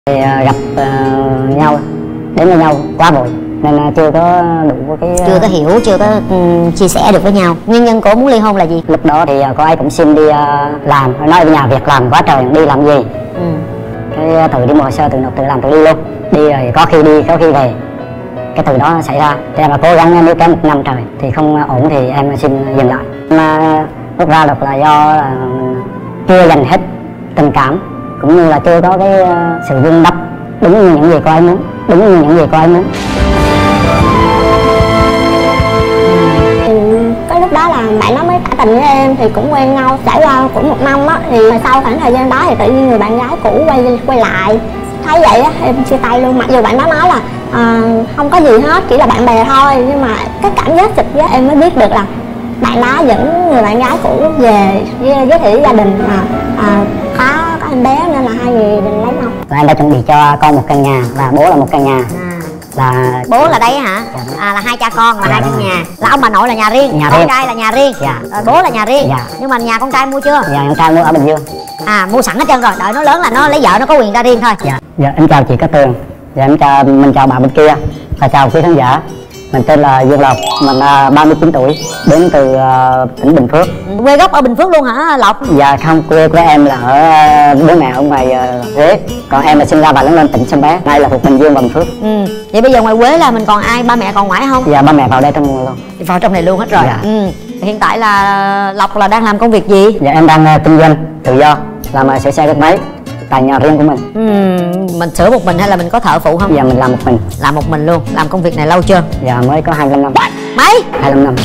Thì gặp nhau đến với nhau quá vội nên chưa có đủ cái chưa có hiểu, chưa có chia sẻ được với nhau. Nguyên nhân cô muốn ly hôn là gì? lúc đó thì cô ấy cũng xin đi làm, nói ở nhà việc làm quá trời, đi làm gì. Cái tự đi mua hồ sơ, tự nộp, tự làm, tự đi luôn. Đi rồi có khi đi, có khi về. Cái từ đó xảy ra, thế mà cố gắng níu kéo 1 năm trời thì không ổn thì em xin dừng lại. Mà rút ra được là do chưa dành hết tình cảm, cũng như là chưa có cái sự vun đắp đúng như những gì cô ấy muốn, đúng như những gì cô ấy muốn. Cái lúc đó là bạn nó mới tỏ tình với em, thì cũng quen nhau trải qua cũng 1 năm á, thì sau khoảng thời gian đó thì tự nhiên người bạn gái cũ quay lại. Thấy vậy á em chia tay luôn, mặc dù bạn đó nói là không có gì hết, chỉ là bạn bè thôi, nhưng mà cái cảm giác trực giác em mới biết được là bạn đó dẫn người bạn gái cũ về giới thiệu gia đình mà có em bé, nên là hai người định lấy nhau. Em đã chuẩn bị cho con một căn nhà và bố là một căn nhà. Là bố là đây hả? Là hai cha con là hai căn nhà, là ông bà nội là nhà riêng, con trai là nhà riêng, bố là nhà riêng. Nhưng mà nhà con trai mua chưa? Dạ con trai mua ở Bình Dương. Mua sẵn hết trơn rồi, đợi nó lớn là nó lấy vợ, nó có quyền ra riêng thôi. Dạ em chào chị Cát Tường. Dạ mình chào bà bên kia và chào quý khán giả. Mình tên là Dương Lộc, mình 39 tuổi, đến từ tỉnh Bình Phước. Quê gốc ở Bình Phước luôn hả Lộc? Dạ không, quê của em là ở bố mẹ ở ngoài Huế, còn em là sinh ra và lớn lên tỉnh Sông Bé, nay là thuộc Bình Dương và Bình Phước. Vậy bây giờ ngoài Huế là mình còn ai, ba mẹ còn ngoại không? Dạ ba mẹ vào đây trong luôn. Vào trong này luôn hết rồi. Hiện tại là Lộc là đang làm công việc gì? Dạ em đang kinh doanh tự do, làm sửa xe gắn máy tại nhà riêng của mình. Mình sửa một mình hay là mình có thợ phụ không? Dạ mình làm một mình. Làm một mình luôn. Làm công việc này lâu chưa? Dạ mới có 25 năm. Mấy? 25 năm.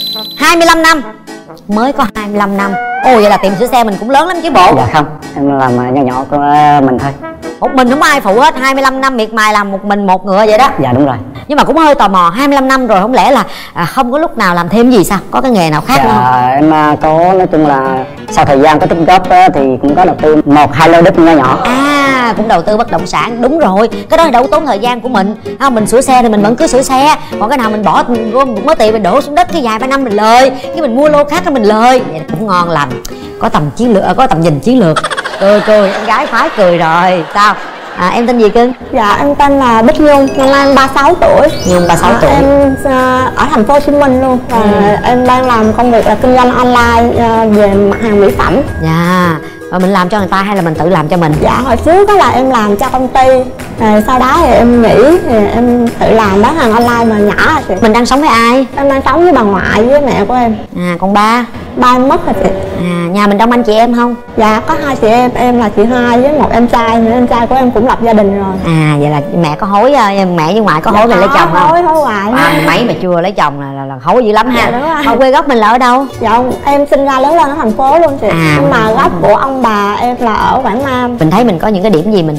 25 năm. Mới có 25 năm. Ồ vậy là tiệm sửa xe mình cũng lớn lắm chứ bộ. Dạ không, em làm nhỏ nhỏ của mình thôi. Một mình không ai phụ hết, 25 năm miệt mài làm một mình một ngựa vậy đó. Dạ đúng rồi. Nhưng mà cũng hơi tò mò, 25 năm rồi không lẽ là không có lúc nào làm thêm gì sao? Có cái nghề nào khác nữa không? Em có, nói chung là sau thời gian có tích góp thì cũng có đầu tư 1-2 lô đất nhỏ nhỏ. Cũng đầu tư bất động sản, đúng rồi. Cái đó là đâu tốn thời gian của mình. Mình sửa xe thì mình vẫn cứ sửa xe. Còn cái nào mình bỏ gom một mớ tiền mình đổ xuống đất cái vài ba năm mình lời, cái mình mua lô khác cái mình lời. Vậy cũng ngon lành. Có tầm chiến lược, có tầm nhìn chiến lược. Cười, em gái phái cười rồi. Sao? Em tên gì cưng? Dạ em tên là Bích Nhung, năm nay em 36 tuổi. Nhung 36 tuổi. Em ở thành phố Hồ Chí Minh luôn. Em đang làm công việc là kinh doanh online về mặt hàng mỹ phẩm. Dạ. Và mình làm cho người ta hay là mình tự làm cho mình? Dạ hồi trước đó là em làm cho công ty, sau đó thì em nghỉ thì em tự làm bán hàng online mà nhỏ rồi chị. Mình đang sống với ai? Em đang sống với bà ngoại với mẹ của em. Còn ba? Ba em mất rồi chị. Nhà mình đông anh chị em không? Dạ có 2 chị em là chị hai với một em trai, nữa em trai của em cũng lập gia đình rồi. Vậy là mẹ có hối, mẹ với ngoại có hối về lấy chồng không? Hối hoài. Mấy mà chưa lấy chồng là hối dữ lắm ha. Dạ, đúng rồi. Mà quê gốc mình là ở đâu? Dạ em sinh ra lớn lên ở thành phố luôn chị. Nhưng mà gốc của ông bà em là ở Quảng Nam. Mình thấy mình có những cái điểm gì mình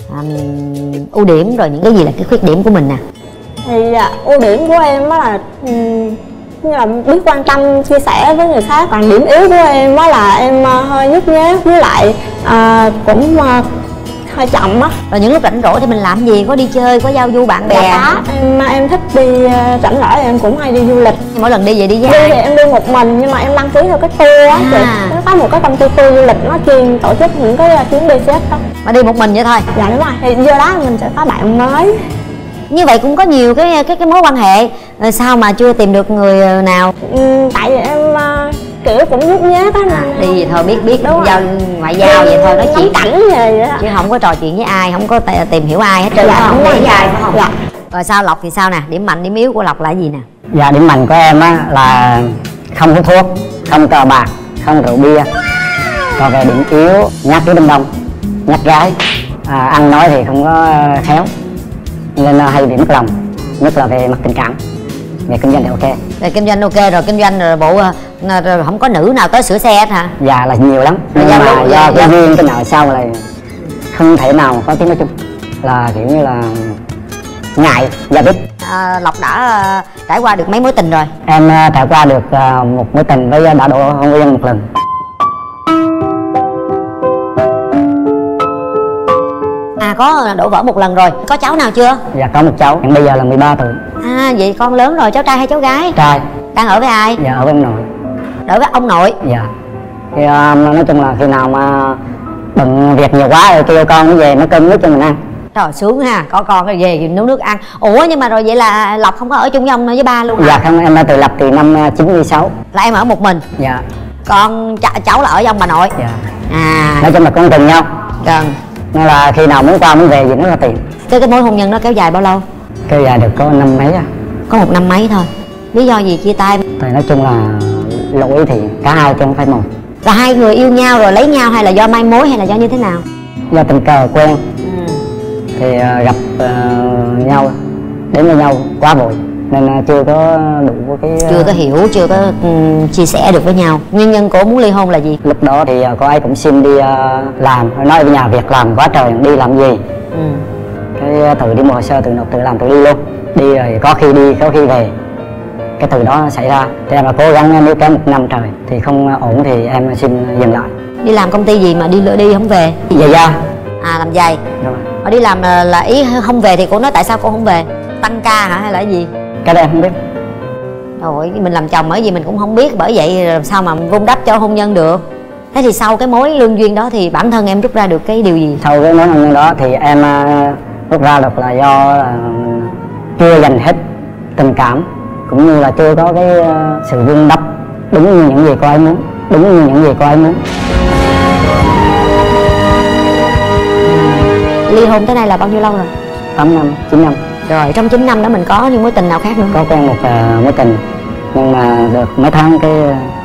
ưu điểm, rồi những cái gì là cái khuyết điểm của mình nè? Thì ưu điểm của em đó là như là biết quan tâm chia sẻ với người khác. Còn điểm yếu của em đó là em hơi nhút nhát, với lại cũng hơi chậm á. Rồi những lúc rảnh rỗi thì mình làm gì? Có đi chơi, có giao du bạn bè? Dạ có, em thích đi rảnh rỗi em cũng hay đi du lịch. Mỗi lần đi vậy đi với ai? Đi thì em đi một mình, nhưng mà em đăng ký theo cái tour á chị. Nó có một cái công ty tour du lịch nó chuyên tổ chức những cái chuyến đi xếp đó. Mà đi một mình vậy thôi? Dạ đúng rồi, thì do đó mình sẽ có bạn mới. Như vậy cũng có nhiều cái mối quan hệ. Sao mà chưa tìm được người nào? Tại vì em kiểu cũng nhút nhát á. Đi vậy thôi, biết giao ngoại giao vậy thôi, nói chuyện cảnh gì vậy đó. Chứ không có trò chuyện với ai, không có tìm hiểu ai hết trơn. Dạ, không với ai phải không? Dạ. Rồi sao Lộc thì sao nè? Điểm mạnh, điểm yếu của Lộc là gì nè? Dạ điểm mạnh của em á là không hút thuốc, không cờ bạc, không rượu bia. Còn về điểm yếu, nhát với đám đông, nhát gái, ăn nói thì không có khéo nên hay bị mất lòng, nhất là về mặt tình cảm. Về kinh doanh thì ok. Về kinh doanh ok rồi, kinh doanh rồi bộ rồi không có nữ nào tới sửa xe hết hả? Dạ là nhiều lắm. Nhưng mà do cái duyên cái nợ sau là không thể nào có tiếng nói chung, là kiểu như là ngại giao tiếp. Lộc đã trải qua được mấy mối tình rồi? Em trải qua được một mối tình với đã độ hôn nhân một lần. Có đổ vỡ một lần rồi. Có cháu nào chưa? Dạ có một cháu, hiện bây giờ là 13 tuổi. Vậy con lớn rồi, cháu trai hay cháu gái? Trai. Đang ở với ai? Dạ ở với ông nội. Ở với ông nội? Dạ. Thì nói chung là khi nào mà bận việc nhiều quá rồi kêu con nó về nấu cơm nước cho mình ăn. Trời sướng ha, có con cái về nấu nước ăn. Ủa nhưng mà rồi vậy là Lộc không có ở chung với ông với ba luôn hả? Dạ không, em đã tự lập từ năm 96. Là em ở một mình? Dạ. Con cháu là ở với ông bà nội? Dạ. À, Nói chung là con gần nhau, gần. nên là khi nào muốn qua muốn về gì nó là tiện. Cái mối hôn nhân đó kéo dài bao lâu? Kéo dài được có năm mấy à. Có 1 năm mấy thôi. Lý do gì chia tay? Thì nói chung là lỗi thì cả hai chứ không phải một. Là hai người yêu nhau rồi lấy nhau hay là do mai mối hay là do như thế nào? Do tình cờ quen thì gặp nhau, đến với nhau quá vội nên chưa có đủ cái Chưa có hiểu, chưa có chia sẻ được với nhau. Nguyên nhân cô muốn ly hôn là gì? lúc đó thì cô ấy cũng xin đi làm, nói với nhà việc làm quá trời, đi làm gì. Cái tự đi mua hồ sơ, tự nộp, tự làm, tự đi luôn. Đi rồi có khi đi có khi về, cái từ đó xảy ra. Thì em là cố gắng níu kéo 1 năm trời thì không ổn thì em xin dừng lại. Đi làm công ty gì mà đi không về? Về da. À, làm giày. Rồi. Họ đi làm là ý không về thì cô nói tại sao cô không về? Tăng ca hả hay là gì? Cái đó em không biết. Rồi mình làm chồng bởi vì mình cũng không biết, bởi vậy làm sao mà vun đắp cho hôn nhân được. Thế thì sau cái mối lương duyên đó thì bản thân em rút ra được cái điều gì? Sau cái mối hôn nhân đó thì em rút ra được là do chưa dành hết tình cảm, cũng như là chưa có cái sự vun đắp đúng như những gì cô ấy muốn, đúng như những gì cô ấy muốn. Ly hôn tới nay là bao nhiêu lâu rồi? 8 năm, 9 năm. Rồi trong 9 năm đó mình có những mối tình nào khác nữa? Có quen một mối tình, nhưng mà được mấy tháng cái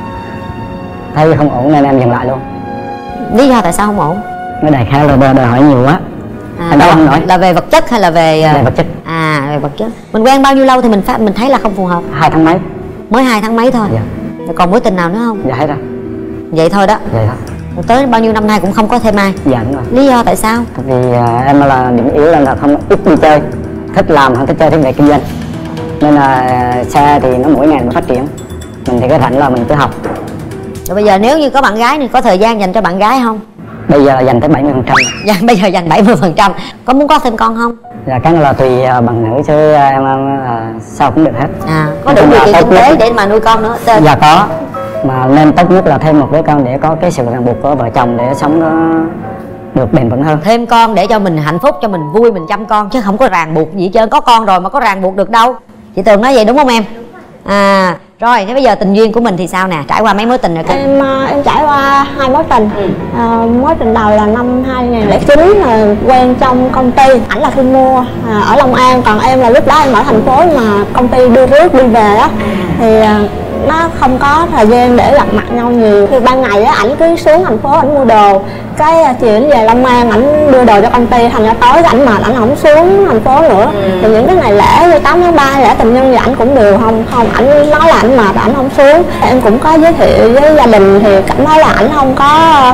thấy không ổn nên em dừng lại luôn. Lý do tại sao không ổn? Nó đại khái là đòi hỏi nhiều quá. Em đâu không nổi. Là về vật chất hay là về vật chất. À, về vật chất. Mình quen bao nhiêu lâu thì mình thấy là không phù hợp? 2 tháng mấy. Mới 2 tháng mấy thôi. Dạ. Rồi còn mối tình nào nữa không? Dạ hết rồi. Vậy thôi đó. Vậy thôi. Tới bao nhiêu năm nay cũng không có thêm ai. Dạ đúng rồi. Lý do tại sao? Tại vì em là điểm yếu là không ít đi chơi, thích làm hơn thích chơi, thích về kinh doanh, nên là xe thì nó mỗi ngày nó phát triển, mình thì cái rảnh là mình cứ học. Rồi bây giờ nếu như có bạn gái thì có thời gian dành cho bạn gái không? Bây giờ là dành tới 70%. Dạ, bây giờ dành 70%. Có muốn có thêm con không? Dạ cái này là tùy bằng nữ chứ em sao cũng được hết. À, có đủ điều kiện kinh tế để mà nuôi con nữa? Dạ có, mà nên tốt nhất là thêm một đứa con để có cái sự ràng buộc của vợ chồng để sống nó được bền vững hơn. Thêm con để cho mình hạnh phúc, cho mình vui, mình chăm con chứ không có ràng buộc gì hết trơn. Có con rồi mà có ràng buộc được đâu. Chị Tường nói vậy đúng không em? À, rồi thế bây giờ tình duyên của mình thì sao nè? Trải qua mấy mối tình rồi cơ? Em trải qua 2 mối tình. Mối tình đầu là năm 2009 là quen trong công ty. Ảnh là khi mua ở Long An, còn em là lúc đó em ở thành phố mà công ty đưa rước đi về á, thì nó không có thời gian để gặp mặt nhau nhiều. Thì ban ngày á ảnh cứ xuống thành phố ảnh mua đồ, cái chiều ảnh về Long An ảnh đưa đồ cho công ty, thành ra tối ảnh mệt ảnh không xuống thành phố nữa. Thì những cái ngày lễ như 8 tháng 3 lễ tình nhân thì ảnh cũng đều không ảnh nói là ảnh mệt ảnh không xuống. Em cũng có giới thiệu với gia đình thì cảm thấy là ảnh không có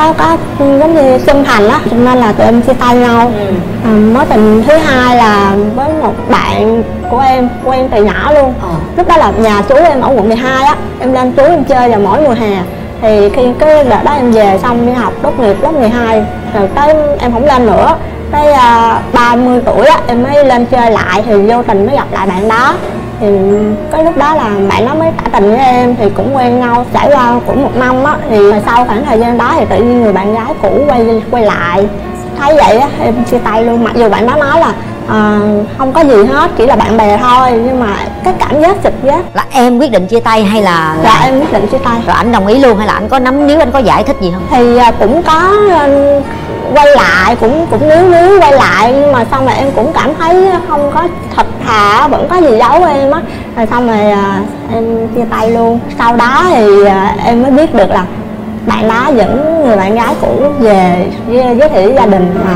giống như chân thành á, cho nên là tụi em chia tay nhau. Mối tình thứ hai là với một bạn của em quen từ nhỏ luôn. Lúc đó là nhà chú em ở quận 12 á, em lên chú em chơi vào mỗi mùa hè. Thì khi cái đợt đó em về xong đi học tốt nghiệp lớp 12 rồi tới em không lên nữa, tới 30 tuổi á em mới lên chơi lại, thì vô tình mới gặp lại bạn đó. Thì cái lúc đó là bạn đó mới tỏ tình với em, thì cũng quen nhau trải qua cũng 1 năm á. Thì sau khoảng thời gian đó thì tự nhiên người bạn gái cũ quay lại, thấy vậy á em chia tay luôn. Mặc dù bạn đó nói là không có gì hết, chỉ là bạn bè thôi, nhưng mà cái cảm giác trực giác. Là em quyết định chia tay hay là Dạ em quyết định chia tay. rồi ảnh đồng ý luôn hay là ảnh có nắm níu, anh có giải thích gì không? Thì cũng có quay lại, cũng níu quay lại, nhưng mà xong rồi em cũng cảm thấy không có thật thà, vẫn có gì giấu em á. Rồi xong rồi em chia tay luôn. Sau đó thì em mới biết được là bạn đó dẫn người bạn gái cũ về giới thiệu với gia đình mà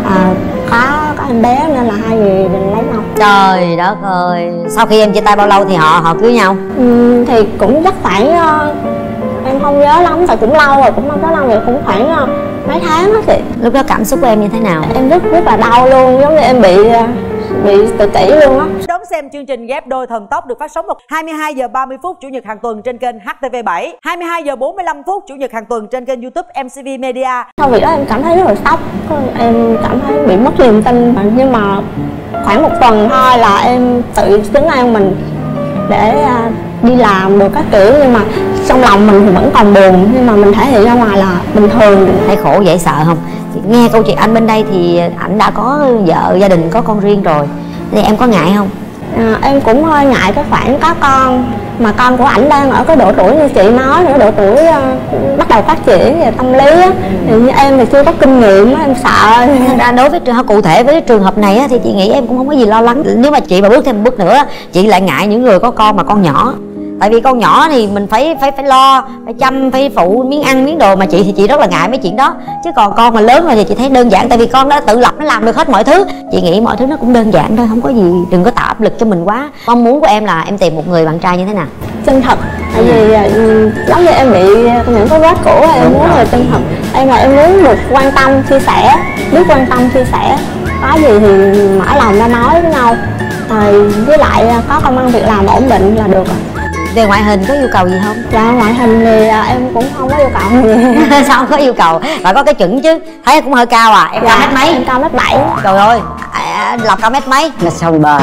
có em bé, nên là hai người định lấy nhau. Trời đất ơi, sau khi em chia tay bao lâu thì họ cưới nhau? Thì cũng chắc khoảng em không nhớ lắm, tại cũng lâu rồi, cũng không nhớ lâu rồi, cũng khoảng mấy tháng đó chị. Lúc đó cảm xúc của em như thế nào? Em rất là đau luôn, giống như em bị tự kỷ luôn á. Đón xem chương trình Ghép Đôi Thần Tốc được phát sóng vào 22 giờ 30 phút Chủ nhật hàng tuần trên kênh HTV7, 22 giờ 45 phút Chủ nhật hàng tuần trên kênh YouTube MCV Media. Sau việc đó em cảm thấy rất là sốc, em cảm thấy bị mất niềm tin, nhưng mà khoảng 1 tuần thôi là em tự trấn an mình để đi làm được các kiểu. Nhưng mà trong lòng mình thì vẫn còn buồn, nhưng mà mình thể hiện ra ngoài là bình thường. Thấy khổ dễ sợ không? Nghe câu chuyện anh bên đây thì ảnh đã có vợ, gia đình, có con riêng rồi, thì em có ngại không? Em cũng hơi ngại cái khoản có con, mà con của ảnh đang ở cái độ tuổi như chị nói nữa, độ tuổi bắt đầu phát triển về tâm lý á, thì như em thì chưa có kinh nghiệm á, em sợ. Ra đối với cụ thể với trường hợp này á, thì chị nghĩ em cũng không có gì lo lắng. Nếu mà chị mà bước thêm một bước nữa, chị lại ngại những người có con mà con nhỏ. Tại vì con nhỏ thì mình phải lo, phải chăm, phải phụ miếng ăn miếng đồ, mà chị thì chị rất là ngại mấy chuyện đó. Chứ còn con mà lớn rồi thì chị thấy đơn giản, tại vì con đã tự lập, nó làm được hết mọi thứ. Chị nghĩ mọi thứ nó cũng đơn giản thôi, không có gì, đừng có tạo áp lực cho mình quá. Mong muốn của em là em tìm một người bạn trai như thế nào? Chân thật, tại vì giống như em bị những cái vết cũ, em muốn người chân thật. Em là em muốn được quan tâm, chia sẻ, biết quan tâm, chia sẻ, có gì thì mở lòng ra nói với nhau. Với lại có công ăn việc làm ổn định là được rồi. Về ngoại hình có yêu cầu gì không? Dạ ngoại hình thì em cũng không có yêu cầu gì. Sao không có yêu cầu? Phải có cái chuẩn chứ. Thấy cũng hơi cao à. Em cao mét mấy? Em cao mét 7. Trời ơi, Lộc cao mét mấy? Mét 63.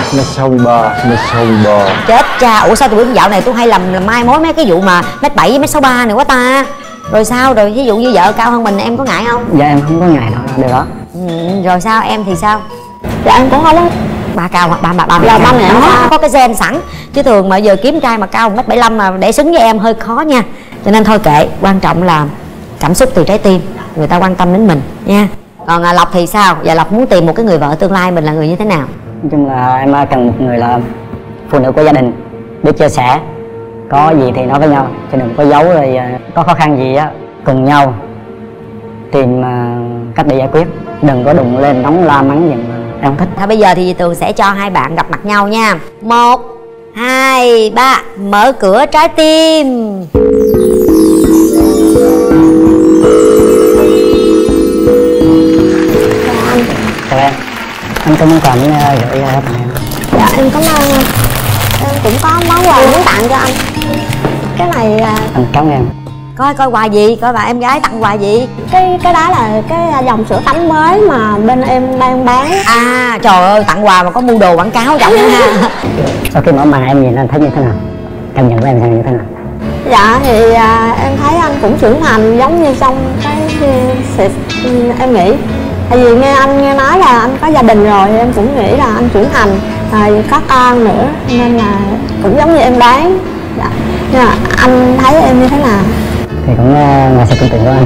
Chết cha, ủa sao tụi dạo này tôi hay làm mai mối mấy cái vụ mà mét 7 với mét 63 này quá ta. Rồi sao, rồi ví dụ như vợ cao hơn mình em có ngại không? Dạ em không có ngại đâu, điều đó. Rồi sao, em thì sao? Dạ em cũng không có. Ba cao hoặc ba mẹ nó có cái gen sẵn, chứ thường mà giờ kiếm trai mà cao 1m75 mà để xứng với em hơi khó nha. Cho nên thôi kệ, quan trọng là cảm xúc từ trái tim, người ta quan tâm đến mình nha. Còn Lộc thì sao? Giờ Lộc muốn tìm một cái người vợ tương lai mình là người như thế nào? Nói chung là em cần một người là phụ nữ của gia đình, biết chia sẻ, có gì thì nói với nhau, chứ đừng có giấu. Rồi có khó khăn gì á cùng nhau tìm cách để giải quyết, đừng có đụng lên nóng la mắng gì mà em không thích. Thôi bây giờ thì Tường sẽ cho hai bạn gặp mặt nhau nha. 1, 2, 3, mở cửa trái tim. Chào em có món quà muốn gửi tặng em. Dạ em cảm ơn anh. Em cũng có món quà muốn tặng cho anh. Cái này Anh cảm ơn em. Coi quà gì, coi bà em gái tặng quà gì. Cái đó là cái dòng sữa tắm mới mà bên em đang bán. À trời ơi, tặng quà mà có mua đồ quảng cáo trọng ha. Sau khi mở màn em nhìn anh thấy như thế nào? Cảm nhận của em như thế nào? Dạ thì em thấy anh cũng trưởng thành, giống như trong cái em nghĩ. Tại vì nghe nói là anh có gia đình rồi, em cũng nghĩ là anh trưởng thành, rồi có con nữa, nên là cũng giống như em đoán. Dạ. Nhưng mà anh thấy em như thế nào? Thì cũng ngoài sự tưởng tượng của anh.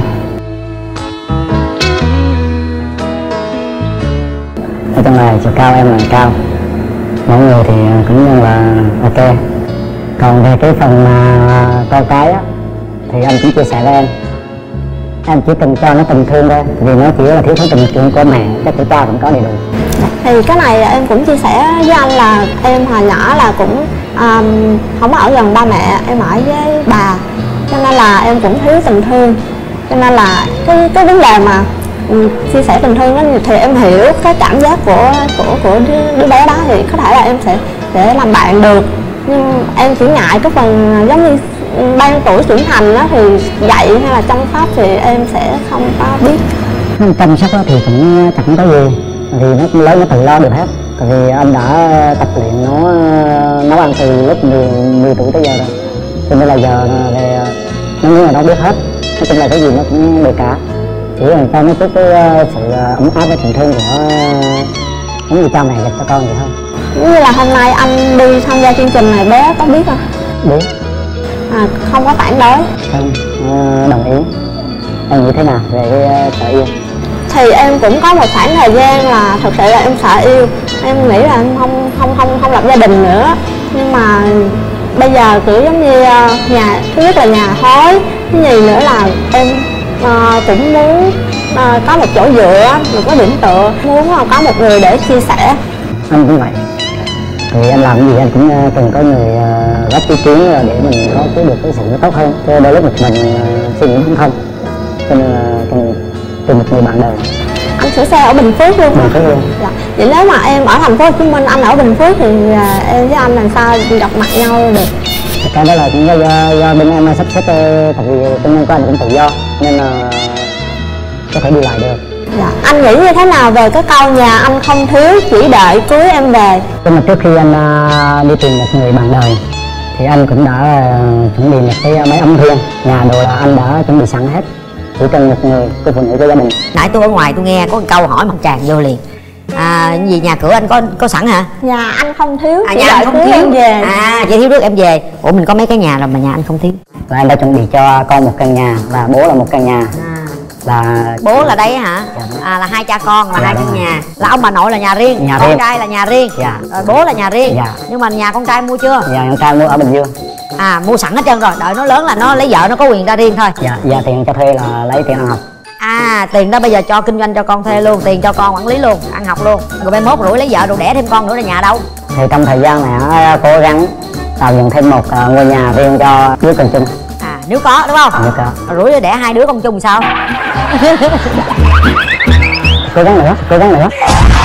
Ở trong này chiều cao em là cao, mọi người thì cũng là ok. Còn về cái phần con cái á thì anh cũng chia sẻ với em chỉ cần cho nó tình thương thôi, vì nó chỉ là thiếu thốn tình thương của mẹ, chắc của cha cũng có đầy đủ. Thì cái này em cũng chia sẻ với anh là em hồi nhỏ là cũng không ở gần ba mẹ, em ở với bà, cho nên là em cũng thiếu tình thương. Cho nên là cái vấn đề mà chia sẻ tình thương đó thì em hiểu cái cảm giác của đứa bé đó, thì có thể là em sẽ làm bạn được. Nhưng em chỉ ngại cái phần giống như ban tuổi trưởng thành đó, thì dạy hay là chăm sóc thì em sẽ không có biết. Chăm sóc thì cũng chẳng có gì, vì nó cũng lớn, nó tự lo được hết. Tại vì anh đã tập luyện nó nấu ăn từ lúc 10 tuổi tới giờ rồi, cho nên là giờ về nó nghĩ là nó biết hết. Nói chung là cái gì nó cũng được cả, chỉ là cho nó chút cái sự ấm áp với tình thương của những người cha mẹ dành cho con vậy thôi. Giống như là hôm nay anh đi tham gia chương trình này, bé có biết không? Biết. Không có phản đối. Không, đồng ý. Em nghĩ thế nào về cái sợ yêu? Thì em cũng có một khoảng thời gian là thật sự là em sợ yêu, em nghĩ là em không lập gia đình nữa. Nhưng mà bây giờ kiểu giống như nhà, thứ nhất là nhà hối, thứ nhì nữa là em cũng muốn có một chỗ dựa, một cái điểm tựa, muốn có một người để chia sẻ. Anh cũng vậy, thì anh làm cái gì anh cũng cần có người góp ý kiến để mình có được cái sự tốt hơn, chứ đôi lúc mình suy nghĩ không, cho nên là cần tìm một người bạn đời. Anh sửa xe ở Bình Phước luôn. Bình Phước luôn. Dạ. Vậy nếu mà em ở thành phố Hồ Chí Minh, anh ở Bình Phước thì em với anh làm sao gặp mặt nhau được? Cái đó là cũng do bên em sắp xếp, tại vì công nhân của anh cũng tự do nên là có thể đi lại được. Dạ. Anh nghĩ như thế nào về cái câu nhà anh không thiếu, chỉ đợi cưới em về? Nhưng mà trước khi anh đi tìm một người bạn đời Thì anh cũng đã chuẩn bị một cái máy ấm riêng, nhà đồ là anh đã chuẩn bị sẵn hết, chỉ cần một người cô phụ nữ của gia đình. Nãy tôi ở ngoài tôi nghe có một câu hỏi mặt tràn vô liền. Gì nhà cửa anh có sẵn hả? Nhà anh không thiếu, nhà anh không thiếu em về. Chỉ thiếu nước em về. Ủa mình có mấy cái nhà rồi mà nhà anh không thiếu. Và anh đã chuẩn bị cho con một căn nhà và bố là một căn nhà. Là bố là đây hả? Là hai cha con là hai căn nhà. Là ông bà nội là nhà riêng, con riêng. trai là nhà riêng. Rồi bố là nhà riêng. Nhưng mà nhà con trai mua chưa? Dạ con trai mua ở Bình Dương. Mua sẵn hết trơn rồi, đợi nó lớn là nó lấy vợ nó có quyền ra riêng thôi. Dạ tiền cho thuê là lấy tiền ăn học. Tiền đó bây giờ cho kinh doanh cho con thuê luôn, tiền cho con quản lý luôn, ăn học luôn. Rồi mai mốt rủi lấy vợ rồi đẻ thêm con nữa là nhà đâu? Thì trong thời gian này cố gắng tạo dựng thêm một ngôi nhà riêng cho đứa con chung. Nếu có đúng không? Nếu có. Rủi đẻ hai đứa con chung sao? Cố gắng nữa, cố gắng nữa.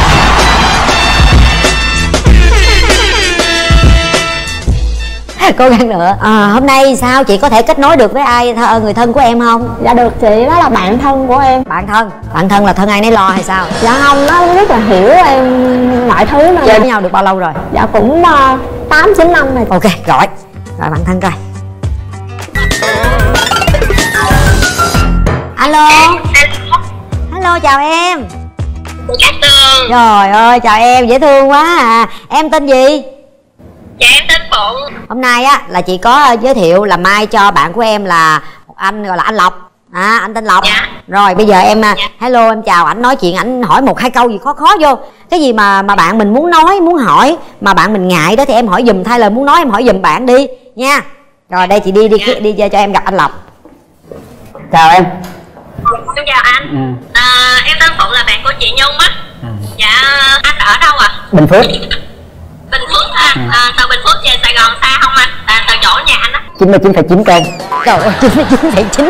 Cố gắng nữa. Hôm nay sao chị có thể kết nối được với ai người thân của em không? Dạ được chị, đó là bạn thân của em. Bạn thân là thân ai nấy lo hay sao? Dạ không, nó rất là hiểu em mọi thứ nên. Chơi với nhau được bao lâu rồi? Dạ cũng 8-9 năm rồi. Ok, gọi bạn thân coi. Alo. Hello, chào em. Trời ơi, chào em, dễ thương quá à. Em tên gì? Dạ em tên Phụng. Hôm nay á là chị có giới thiệu làm mai cho bạn của em là một anh gọi là anh Lộc. Anh tên Lộc. Dạ. Rồi bây giờ em hello em chào ảnh, nói chuyện ảnh hỏi một hai câu gì khó vô. Cái gì mà bạn mình muốn nói, muốn hỏi mà bạn mình ngại đó thì em hỏi giùm, thay lời muốn nói em hỏi giùm bạn đi nha. Rồi đây chị đi cho em gặp anh Lộc. Chào em. Em chào anh. Em tên Phụng là bạn của chị Nhung á. Dạ anh ở đâu ạ? Bình Phước. Bình Phước à? Từ Bình Phước về Sài Gòn xa không anh? Từ chỗ nhà anh á. 99,9 cây. Trời ơi 99,9.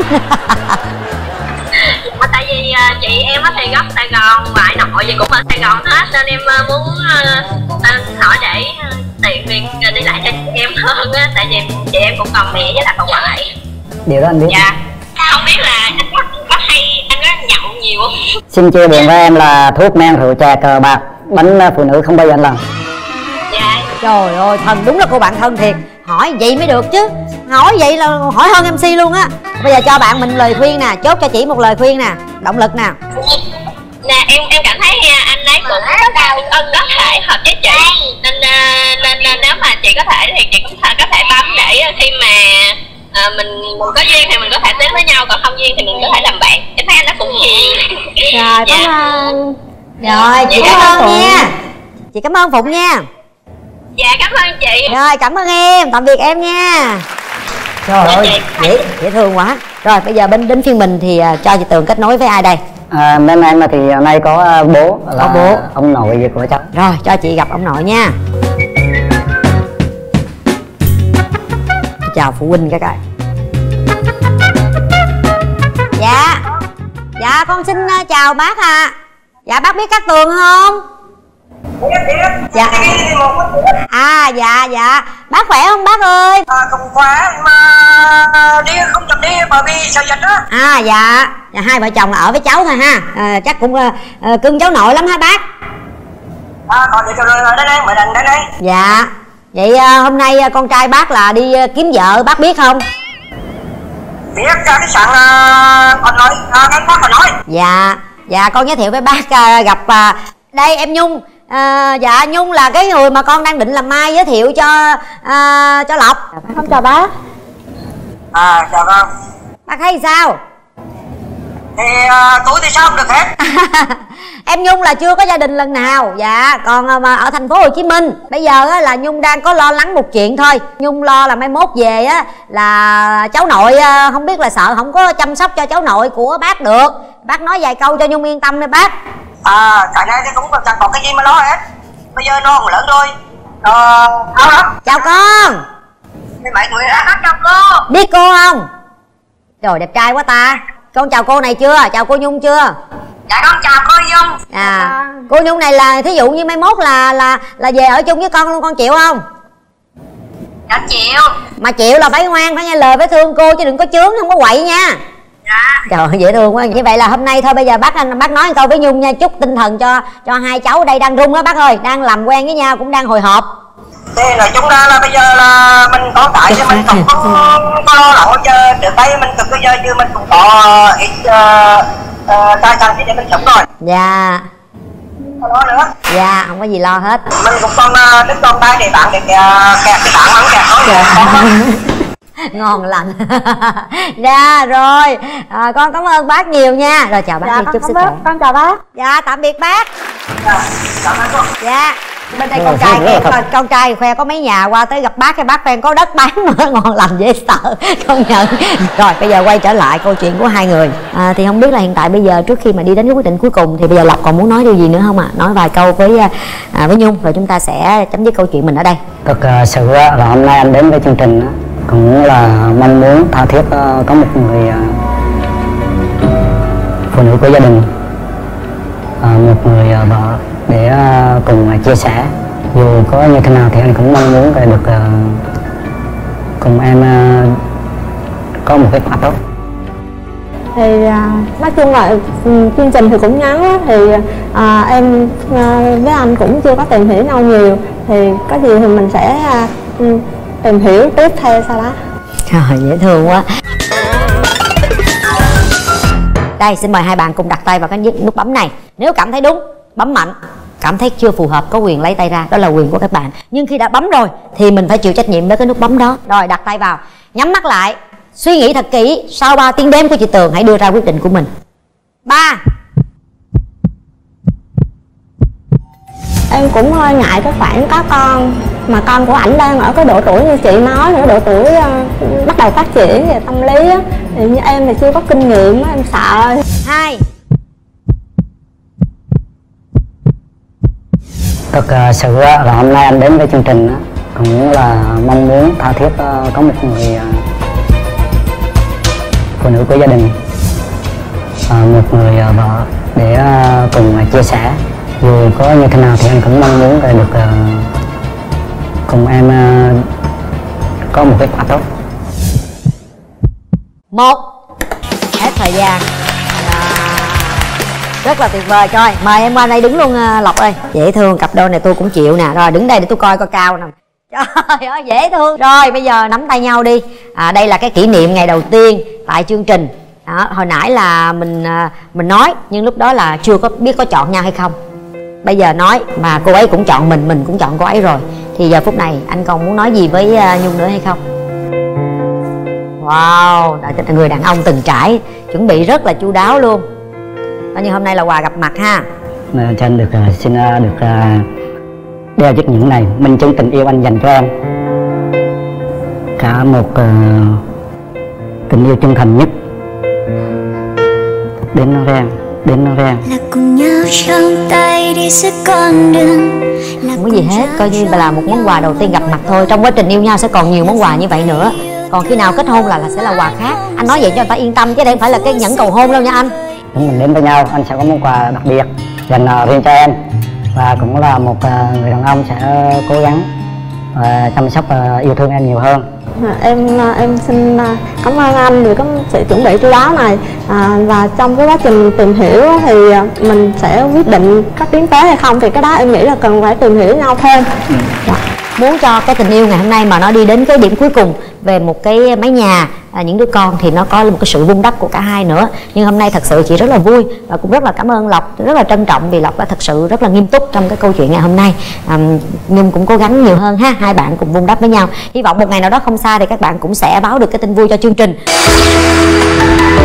Tại vì chị em á thì gốc Sài Gòn, ngoại nội gì cũng ở Sài Gòn hết nên em muốn hỏi để tiện việc đi lại cho chị em hơn á, tại vì chị em cũng còn mẹ với lại bà ngoại. Điều đó anh biết. Dạ. Không biết là anh có hay anh có nhậu nhiều không? Xin chia buồn với em là thuốc men, rượu chè, cờ bạc, bánh phụ nữ không bao giờ anh làm. Dạ. Trời ơi thân, đúng là cô bạn thân thiệt. Hỏi vậy mới được chứ, hỏi vậy là hỏi hơn MC luôn á. Bây giờ cho bạn mình lời khuyên nè, chốt cho chị một lời khuyên nè, động lực nè. Nè em cảm thấy anh ấy cũng có thể hợp với chị nên nếu mà chị có thể thì chị cũng có thể bấm để khi mà mình có duyên thì mình có thể đến với nhau, còn không duyên thì mình có thể làm bạn. Em thấy anh đó cũng hiền. Rồi cảm ơn. Rồi chị cảm ơn nha. Chị cảm ơn Phụng nha. Dạ cảm ơn chị. Rồi cảm ơn em, tạm biệt em nha. Trời ơi dễ thương quá. Rồi bây giờ đến phiên mình thì cho chị Tường kết nối với ai đây? Bên em thì nay có bố là bố, ông nội của cháu. Rồi cho chị gặp ông nội nha. Chào phụ huynh cái. Dạ con xin chào bác ạ. Dạ bác biết Cát Tường không? Biết. Dạ. Dạ bác khỏe không bác ơi? Không khỏe mà đi không chậm đi bởi vì sợ dịch á. Dạ hai vợ chồng là ở với cháu thôi ha. Chắc cũng cưng cháu nội lắm hả bác? Còn vậy rồi đây mời đằng đây. Dạ. Vậy hôm nay con trai bác là đi kiếm vợ, bác biết không? Biết cái sạn còn nói cái bác còn nói. Dạ con giới thiệu với bác gặp đây em Nhung. Dạ Nhung là cái người mà con đang định làm mai giới thiệu cho Lộc. Không chào bác. Chào con. Bác thấy sao? Thì tuổi thì sao không được hết. Em Nhung là chưa có gia đình lần nào. Dạ còn mà ở thành phố Hồ Chí Minh. Bây giờ á, là Nhung đang có lo lắng một chuyện thôi. Nhung lo là mai mốt về á là cháu nội không biết là sợ không có chăm sóc cho cháu nội của bác được. Bác nói vài câu cho Nhung yên tâm đi bác. Cái này thì cũng chẳng có cái gì mà lo hết. Bây giờ nó cũng lớn rồi. Chào con. Mấy người đã hát gặp cô. Biết cô không? Trời đẹp trai quá ta. Con chào cô này chưa? Chào cô Nhung chưa? Dạ con chào cô Nhung. Cô Nhung này là thí dụ như mai mốt là về ở chung với con luôn, con chịu không? Dạ chịu. Mà chịu là phải ngoan, phải nghe lời, phải thương cô chứ đừng có chướng, không có quậy nha. Dạ. Trời ơi dễ thương quá. Như vậy là hôm nay thôi bây giờ bác nói một câu với Nhung nha, chúc tinh thần cho hai cháu ở đây đang rung á bác ơi, đang làm quen với nhau cũng đang hồi hộp. Thì nói chung ra là bây giờ là mình có cái thì mình không có lo lắng. Giờ trước đây mình cực bây giờ như mình cũng có ít tài sản để mình sống rồi. Dạ. Không lo nữa. Dạ, không có gì lo hết. Mình cũng còn đứt con tay để bạn để kẹt cái bạn ăn kẹt thôi. Ngon lành. Dạ rồi, con cảm ơn bác nhiều nha. Rồi chào bác. Dạ, đi, chúc sức bác, khỏe. con chào bác. Dạ tạm biệt bác. Cảm ơn cô. Dạ. Bên đây con trai kìa, con trai khoe có mấy nhà, qua tới gặp bác, cái bác khoe có đất bán mà ngon lành dễ sợ, công nhận. Rồi bây giờ quay trở lại câu chuyện của hai người. Thì không biết là hiện tại bây giờ trước khi mà đi đến cái quyết định cuối cùng thì bây giờ Lộc còn muốn nói điều gì nữa không ạ? Nói vài câu với Nhung rồi chúng ta sẽ chấm dứt câu chuyện mình ở đây. Thực sự là hôm nay anh đến với chương trình cũng là mong muốn tha thiết có một người phụ nữ của gia đình, một người vợ để cùng chia sẻ. Dù có như thế nào thì anh cũng mong muốn được cùng em có một kết quả tốt. Thì nói chung là chương trình thì cũng ngắn á, thì em với anh cũng chưa có tìm hiểu nhau nhiều, thì có gì thì mình sẽ tìm hiểu tiếp theo sau đó. Trời dễ thương quá. Đây xin mời hai bạn cùng đặt tay vào cái nút bấm này. Nếu cảm thấy đúng bấm mạnh, cảm thấy chưa phù hợp có quyền lấy tay ra, đó là quyền của các bạn. Nhưng khi đã bấm rồi thì mình phải chịu trách nhiệm với cái nút bấm đó. Rồi đặt tay vào, nhắm mắt lại, suy nghĩ thật kỹ. Sau 3 tiếng đếm của chị Tường hãy đưa ra quyết định của mình. 3. Em cũng hơi ngại cái khoản có con, mà con của ảnh đang ở cái độ tuổi như chị nói nữa, độ tuổi bắt đầu phát triển về tâm lý á, thì như em thì chưa có kinh nghiệm á, em sợ. 2. Thực sự là hôm nay anh đến với chương trình cũng là mong muốn tha thiết có một người phụ nữ của gia đình, một người vợ để cùng chia sẻ. Dù có như thế nào thì anh cũng mong muốn được cùng em có một kết quả tốt. 1. Hết thời gian. Rất là tuyệt vời. Rồi mời em qua đây đứng luôn Lộc ơi. Dễ thương, cặp đôi này tôi cũng chịu nè. Rồi đứng đây để tôi coi cao nè. Trời ơi dễ thương. Rồi bây giờ nắm tay nhau đi. Đây là cái kỷ niệm ngày đầu tiên tại chương trình. Hồi nãy là mình nói, nhưng lúc đó là chưa có biết có chọn nhau hay không. Bây giờ nói mà cô ấy cũng chọn mình cũng chọn cô ấy rồi, thì giờ phút này anh còn muốn nói gì với Nhung nữa hay không? Wow, người đàn ông từng trải, chuẩn bị rất là chu đáo luôn. Như hôm nay là quà gặp mặt ha. Cho anh xin được đeo chiếc nhẫn này, minh chứng tình yêu anh dành cho em. Cả một tình yêu chân thành nhất đến nó ven. Là cùng nhau trong tay đi suốt con đường. Không có gì hết, coi như là một món quà đầu tiên gặp mặt thôi. Trong quá trình yêu nhau sẽ còn nhiều món quà như vậy nữa. Còn khi nào kết hôn là sẽ là quà khác. Anh nói vậy cho người ta yên tâm, chứ đây không phải là cái nhẫn cầu hôn đâu nha anh. Chúng mình đến với nhau, anh sẽ có món quà đặc biệt dành riêng cho em. Và cũng là một người đàn ông sẽ cố gắng chăm sóc yêu thương em nhiều hơn. Em xin cảm ơn anh vì có sự chuẩn bị chu đáo này, và trong cái quá trình tìm hiểu thì mình sẽ quyết định có tiến tới hay không, thì cái đó em nghĩ là cần phải tìm hiểu nhau thêm. Muốn cho cái tình yêu ngày hôm nay mà nó đi đến cái điểm cuối cùng về một cái mái nhà, những đứa con, thì nó có một cái sự vun đắp của cả hai nữa. Nhưng hôm nay thật sự chị rất là vui và cũng rất là cảm ơn Lộc, rất là trân trọng vì Lộc đã thật sự rất là nghiêm túc trong cái câu chuyện ngày hôm nay. Nhung cũng cố gắng nhiều hơn ha, hai bạn cùng vun đắp với nhau. Hy vọng một ngày nào đó không xa thì các bạn cũng sẽ báo được cái tin vui cho chương trình.